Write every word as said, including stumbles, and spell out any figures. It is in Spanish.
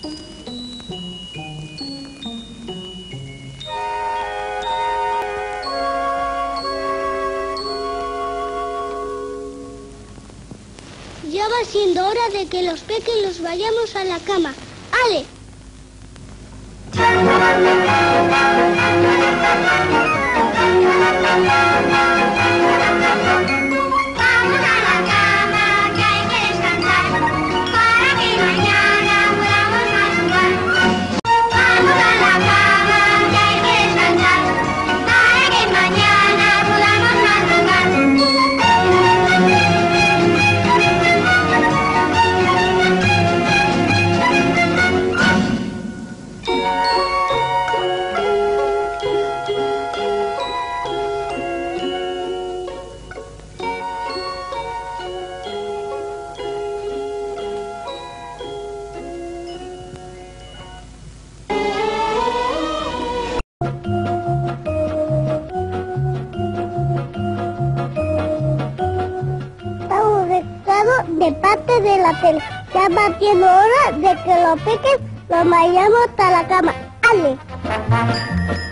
Ya va siendo hora de que los pequeños vayamos a la cama. ¡Ale! De parte de la tele. Ya va siendo hora de que los peques los vayamos hasta la cama. ¡Ale!